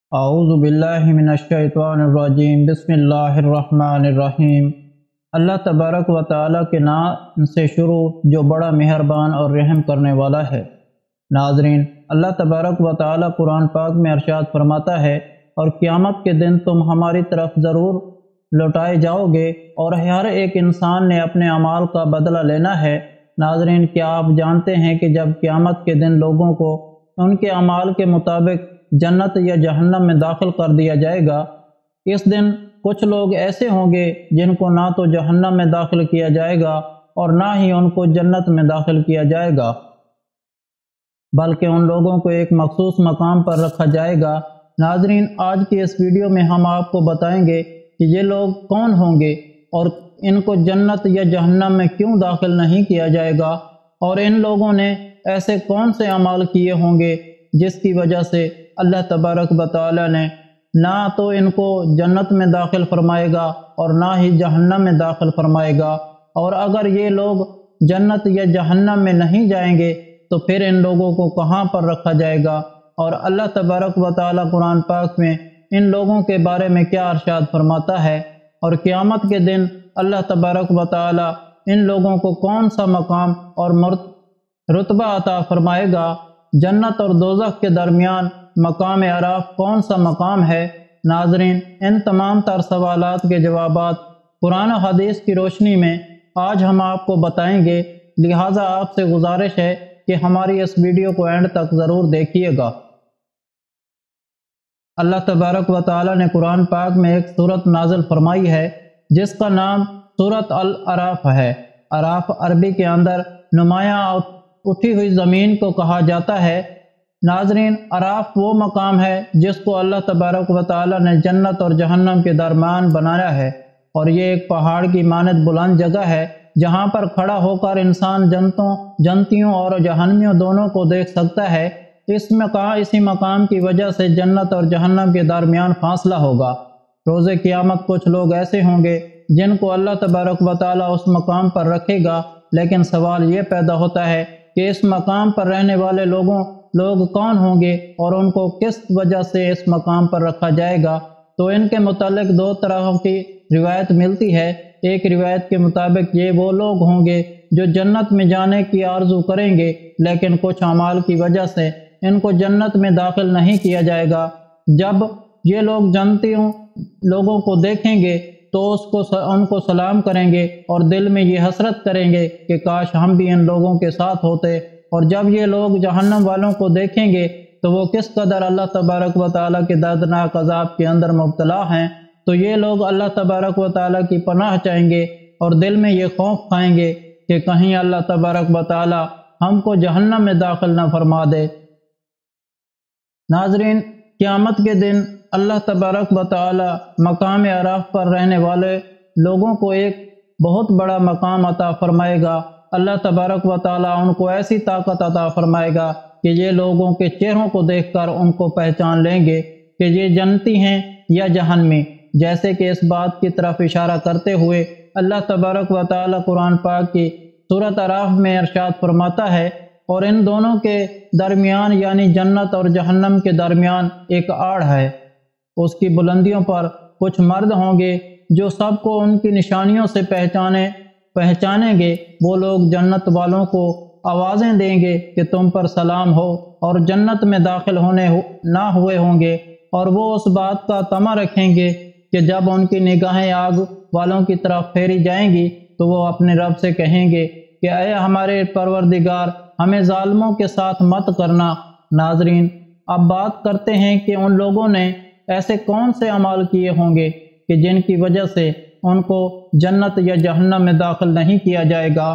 اعوذ باللہ من الشیطان الرجیم بسم اللہ الرحمن الرحیم۔ اللہ تبارک و تعالیٰ کے نام سے شروع جو بڑا مہربان اور رحم کرنے والا ہے۔ ناظرین، اللہ تبارک و تعالیٰ قرآن پاک میں ارشاد فرماتا ہے، اور قیامت کے دن تم ہماری طرف ضرور لوٹائے جاؤ گے اور ہر ایک انسان نے اپنے اعمال کا بدلہ لینا ہے۔ ناظرین، کیا آپ جانتے ہیں کہ جب قیامت کے دن لوگوں کو ان کے اعمال کے مطابق جنت یا جہنم میں داخل کر دیا جائے گا؟ اس دن کچھ لوگ ایسے ہوں گے جن کو نہ تو جہنم میں داخل کیا جائے گا اور نہ ہی ان کو جنت میں داخل کیا جائے گا، بلکہ ان لوگوں کو ایک مخصوص مقام پر رکھا جائے گا۔ ناظرین، آج کی اس ویڈیو میں ہم آپ کو بتائیں گے کہ یہ لوگ کون ہوں گے اور ان کو جنت یا جہنم میں کیوں داخل نہیں کیا جائے گا، اور ان لوگوں نے ایسے کون سے اعمال کیے ہوں گے جس کی وجہ سے اللہ تبارک و تعالیٰ نے نہ تو ان کو جنت میں داخل فرمائے گا اور نہ ہی جہنم میں داخل فرمائے گا، اور اگر یہ لوگ جنت یا جہنم میں نہیں جائیں گے تو پھر ان لوگوں کو کہاں پر رکھا جائے گا، اور اللہ تبارک و تعالیٰ قرآن پاک میں ان لوگوں کے بارے میں کیا ارشاد فرماتا ہے، اور قیامت کے دن اللہ تبارک و تعالیٰ ان لوگوں کو کون سا مقام اور رتبہ عطا فرمائے گا، جنت اور دوزخ کے درمیان مقام اعراف کون سا مقام ہے۔ ناظرین، ان تمام تر سوالات کے جوابات قرآن و حدیث کی روشنی میں آج ہم آپ کو بتائیں گے، لہٰذا آپ سے گزارش ہے کہ ہماری اس ویڈیو کو اینڈ تک ضرور دیکھیے گا۔ اللہ تبارک و تعالیٰ نے قرآن پاک میں ایک سورت نازل فرمائی ہے جس کا نام سورت الاعراف ہے۔ اعراف عربی کے اندر نمایاں اٹھی ہوئی زمین کو کہا جاتا ہے۔ ناظرین، اعراف وہ مقام ہے جس کو اللہ تبارک و تعالیٰ نے جنت اور جہنم کے درمیان بنایا ہے، اور یہ ایک پہاڑ کی مانند بلند جگہ ہے جہاں پر کھڑا ہو کر انسان جنتیوں اور جہنمیوں دونوں کو دیکھ سکتا ہے۔ اسی مقام کی وجہ سے جنت اور جہنم کے درمیان فاصلہ ہوگا۔ روز قیامت کچھ لوگ ایسے ہوں گے جن کو اللہ تبارک و تعالیٰ اس مقام پر رکھے گا، لیکن سوال یہ پیدا ہوتا ہے کہ اس مقام پر رہنے والے لوگ کون ہوں گے اور ان کو کس وجہ سے اس مقام پر رکھا جائے گا۔ تو ان کے متعلق دو طرح کی روایت ملتی ہے۔ ایک روایت کے مطابق یہ وہ لوگ ہوں گے جو جنت میں جانے کی آرزو کریں گے، لیکن کچھ اعمال کی وجہ سے ان کو جنت میں داخل نہیں کیا جائے گا۔ جب یہ لوگ جنتیوں لوگوں کو دیکھیں گے تو ان کو سلام کریں گے اور دل میں یہ حسرت کریں گے کہ کاش ہم بھی ان لوگوں کے ساتھ ہوتے، اور جب یہ لوگ جہنم والوں کو دیکھیں گے تو وہ کس قدر اللہ تبارک و تعالیٰ کے دردناک عذاب کے اندر مبتلا ہیں، تو یہ لوگ اللہ تبارک و تعالیٰ کی پناہ چاہیں گے اور دل میں یہ خوف کھائیں گے کہ کہیں اللہ تبارک و تعالیٰ ہم کو جہنم میں داخل نہ فرما دے۔ ناظرین، قیامت کے دن اللہ تبارک و تعالیٰ مقام اعراف پر رہنے والے لوگوں کو ایک بہت بڑا مقام عطا فرمائے گا۔ اللہ تبارک و تعالیٰ ان کو ایسی طاقت عطا فرمائے گا کہ یہ لوگوں کے چہروں کو دیکھ کر ان کو پہچان لیں گے کہ یہ جنتی ہیں یا جہنمی، جیسے کہ اس بات کی طرف اشارہ کرتے ہوئے اللہ تبارک و تعالیٰ قرآن پاک کی سورۃ اعراف میں ارشاد فرماتا ہے، اور ان دونوں کے درمیان یعنی جنت اور جہنم کے درمیان ایک آڑ ہے، اس کی بلندیوں پر کچھ مرد ہوں گے جو سب کو ان کی نشانیوں سے پہچانیں گے۔ وہ لوگ جنت والوں کو آوازیں دیں گے کہ تم پر سلام ہو، اور جنت میں داخل نہ ہوئے ہوں گے، اور وہ اس بات کا طمع رکھیں گے کہ جب ان کی نگاہیں آگ والوں کی طرف پھیری جائیں گی تو وہ اپنے رب سے کہیں گے کہ اے ہمارے پروردگار، ہمیں ظالموں کے ساتھ مت کرنا۔ ناظرین، اب بات کرتے ہیں کہ ان لوگوں نے ایسے کون سے اعمال کیے ہوں گے کہ جن کی وجہ سے ان کو جنت یا جہنم میں داخل نہیں کیا جائے گا،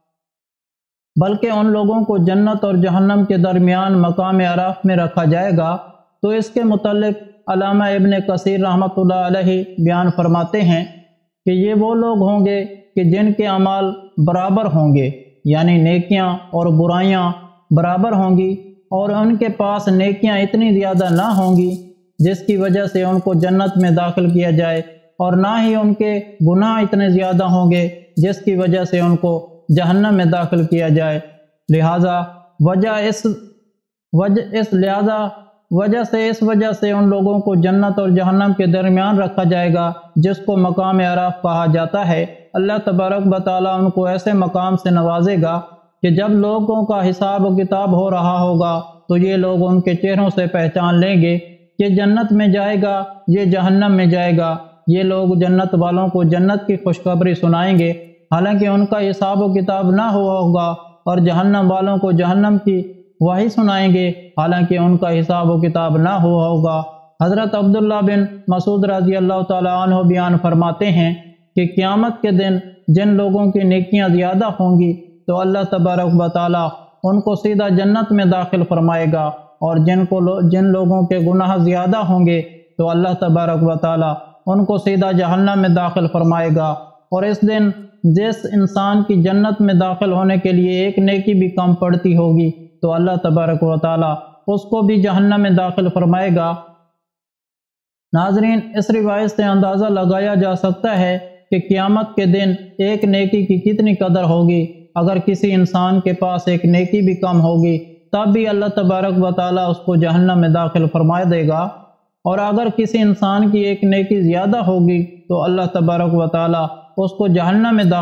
بلکہ ان لوگوں کو جنت اور جہنم کے درمیان مقام اعراف میں رکھا جائے گا۔ تو اس کے متعلق علامہ ابن کثیر رحمۃ اللہ علیہ بیان فرماتے ہیں کہ یہ وہ لوگ ہوں گے کہ جن کے اعمال برابر ہوں گے، یعنی نیکیاں اور برائیاں برابر ہوں گی، اور ان کے پاس نیکیاں اتنی زیادہ نہ ہوں گی جس کی وجہ سے ان کو جنت میں داخل کیا جائے، اور نہ ہی ان کے گناہ اتنے زیادہ ہوں گے جس کی وجہ سے ان کو جہنم میں داخل کیا جائے۔ لہٰذا اس وجہ سے ان لوگوں کو جنت اور جہنم کے درمیان رکھا جائے گا جس کو مقام عرف کہا جاتا ہے۔ اللہ تبارک و تعالیٰ ان کو ایسے مقام سے نوازے گا کہ جب لوگوں کا حساب و کتاب ہو رہا ہوگا تو یہ لوگ ان کے چہروں سے پہچان لیں گے کہ جنت میں جائے گا، یہ جہنم میں جائے گا۔ یہ لوگ جنت والوں کو جنت کی خوشخبری سنائیں گے حالانکہ ان کا حساب و کتاب نہ ہوا ہوگا، اور جہنم والوں کو جہنم کی وحی سنائیں گے حالانکہ ان کا حساب و کتاب نہ ہوا ہوگا۔ حضرت عبداللہ بن مسعود رضی اللہ تعالیٰ عنہ بیان فرماتے ہیں کہ قیامت کے دن جن لوگوں کی نیکیاں زیادہ ہوں گی تو اللہ تبارک و تعالیٰ ان کو سیدھا جنت میں داخل فرمائے گا، اور جن لوگوں کے گناہ زیادہ ہوں گے تو اللہ تبارک و تعالیٰ ان کو سیدھا جہنم میں داخل فرمائے گا۔ اور اس دن جس انسان کی جنت میں داخل ہونے کے لیے ایک نیکی بھی کم پڑتی ہوگی تو اللہ تبارک و تعالیٰ اس کو بھی جہنم میں داخل فرمائے گا۔ ناظرین، اس روایت سے اندازہ لگایا جا سکتا ہے کہ قیامت کے دن ایک نیکی کی کتنی قدر ہوگی۔ اگر کسی انسان کے پاس ایک نیکی بھی کم ہوگی تب بھی اللہ تبارک و تعالیٰ اس کو جہنم میں داخل فرما دے گا، اور اگر کسی انسان کی ایک نیکی زیادہ ہوگی تو اللہ تبارک و تعالیٰ اس کو جہنم میں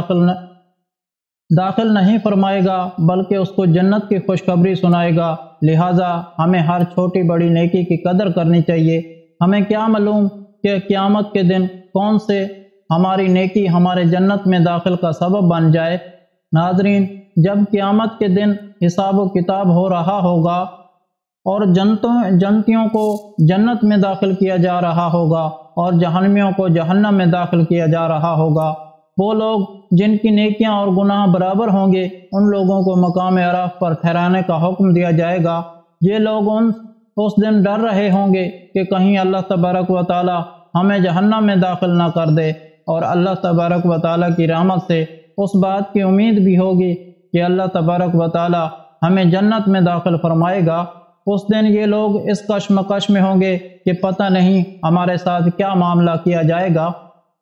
داخل نہیں فرمائے گا بلکہ اس کو جنت کی خوشخبری سنائے گا۔ لہٰذا ہمیں ہر چھوٹی بڑی نیکی کی قدر کرنی چاہیے۔ ہمیں کیا معلوم کہ قیامت کے دن کون سے ہماری نیکی ہمارے جنت میں داخل کا سبب بن جائے۔ ناظرین، جب قیامت کے دن حساب و کتاب ہو رہا ہوگا اور جنتیوں کو جنت میں داخل کیا جا رہا ہوگا اور جہنمیوں کو جہنم میں داخل کیا جا رہا ہوگا، وہ لوگ جن کی نیکیاں اور گناہ برابر ہوں گے ان لوگوں کو مقام عرف پر ٹھہرانے کا حکم دیا جائے گا۔ یہ لوگ اس دن ڈر رہے ہوں گے کہ کہیں اللہ تبارک و تعالی ہمیں جہنم میں داخل نہ کر دے، اور اللہ تبارک و تعالی کی رحمت سے اس بات کی امید بھی ہوگی کہ اللہ تبارک و تعالی ہمیں جنت میں داخل فرمائے گا۔ اس دن یہ لوگ اس کشمکش میں ہوں گے کہ پتہ نہیں ہمارے ساتھ کیا معاملہ کیا جائے گا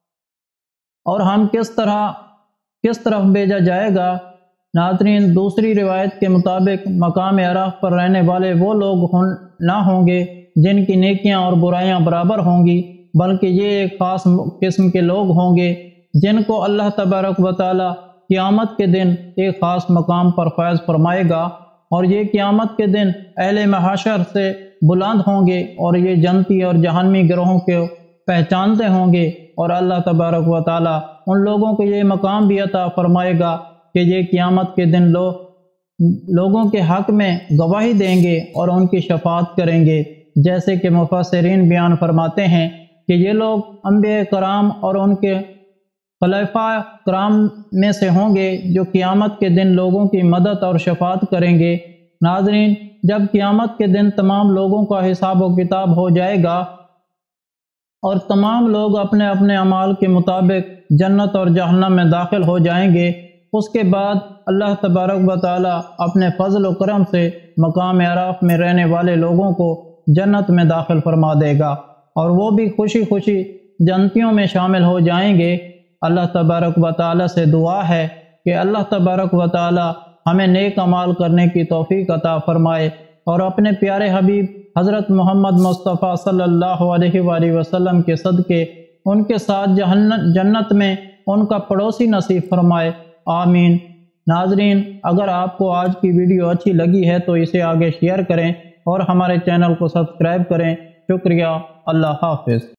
اور ہم کس طرف بھیجا جائے گا۔ ناظرین، دوسری روایت کے مطابق مقام عرف پر رہنے والے وہ لوگ نہ ہوں گے جن کی نیکیاں اور برائیاں برابر ہوں گی، بلکہ یہ ایک خاص قسم کے لوگ ہوں گے جن کو اللہ تبارک و تعالی قیامت کے دن ایک خاص مقام پر فیض فرمائے گا، اور یہ قیامت کے دن اہل محشر سے بلند ہوں گے، اور یہ جنتی اور جہنمی گروہوں کو پہچانتے ہوں گے، اور اللہ تبارک و تعالی ان لوگوں کو یہ مقام بھی عطا فرمائے گا کہ یہ قیامت کے دن لوگوں کے حق میں گواہی دیں گے اور ان کی شفاعت کریں گے، جیسے کہ مفسرین بیان فرماتے ہیں کہ یہ لوگ انبیاء کرام اور ان کے خلفاء کرام میں سے ہوں گے جو قیامت کے دن لوگوں کی مدد اور شفاعت کریں گے۔ ناظرین، جب قیامت کے دن تمام لوگوں کا حساب و کتاب ہو جائے گا اور تمام لوگ اپنے اپنے اعمال کے مطابق جنت اور جہنم میں داخل ہو جائیں گے، اس کے بعد اللہ تبارک و تعالی اپنے فضل و کرم سے مقام عرف میں رہنے والے لوگوں کو جنت میں داخل فرما دے گا، اور وہ بھی خوشی خوشی جنتیوں میں شامل ہو جائیں گے۔ اللہ تبارک و تعالی سے دعا ہے کہ اللہ تبارک و تعالی ہمیں نیک اعمال کرنے کی توفیق عطا فرمائے، اور اپنے پیارے حبیب حضرت محمد مصطفیٰ صلی اللہ علیہ وآلہ وسلم کے صدقے ان کے ساتھ جنت میں ان کا پڑوسی نصیب فرمائے، آمین۔ ناظرین، اگر آپ کو آج کی ویڈیو اچھی لگی ہے تو اسے آگے شیئر کریں اور ہمارے چینل کو سبسکرائب کریں۔ شکریہ، اللہ حافظ۔